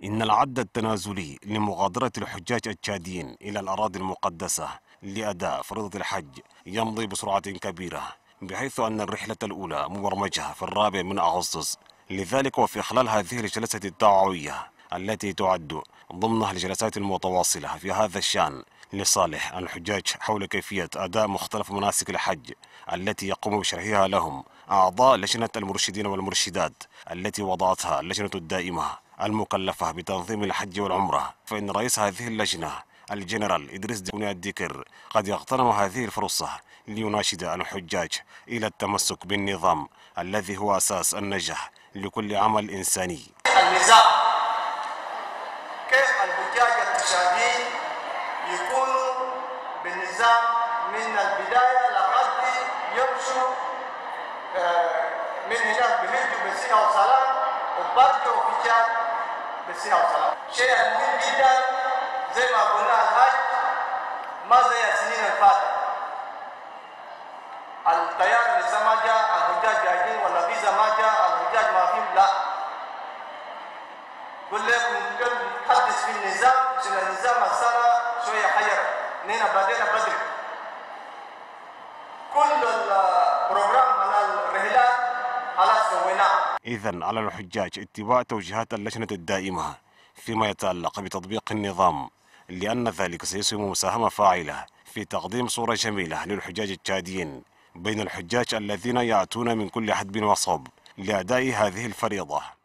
إن العد التنازلي لمغادرة الحجاج التشاديين إلى الأراضي المقدسة لأداء فريضة الحج يمضي بسرعة كبيرة، بحيث أن الرحلة الأولى مبرمجة في 4 أغسطس. لذلك وفي خلال هذه الجلسة التوعوية التي تعد ضمن الجلسات المتواصلة في هذا الشأن لصالح الحجاج حول كيفية أداء مختلف مناسك الحج التي يقوم بشرحها لهم أعضاء لجنة المرشدين والمرشدات التي وضعتها اللجنة الدائمة المكلفة بتنظيم الحج والعمرة، فإن رئيس هذه اللجنة الجنرال إدريس ديكوني الديكر قد يغتنم هذه الفرصة ليناشد الحجاج إلى التمسك بالنظام الذي هو أساس النجاح لكل عمل إنساني. النظام كيف الحجاج التشاديين يكونوا بالنظام من البداية لحد يمشوا من هناك بيجوا بصحة وسلام وبرجعوا في تشاد بصحة وسلام. شيء مهم جدا زي ما قلنا الحج ما زي السنين الفاتت. الطيارة لسه ما جاء، الحجاج جايين ولا فيزا ما جاء، الحجاج ما فيهم، لا. قل لكم كم نتحدث في النظام عشان النظام السنة شوية حير، نحن بدينا بدري. كل البروجرام على الرحلات خلاص سويناه. إذن على الحجاج اتباع توجيهات اللجنة الدائمة فيما يتعلق بتطبيق النظام، لأن ذلك سيسهم مساهمة فاعلة في تقديم صورة جميلة للحجاج التشاديين بين الحجاج الذين يأتون من كل حدب وصوب لأداء هذه الفريضة.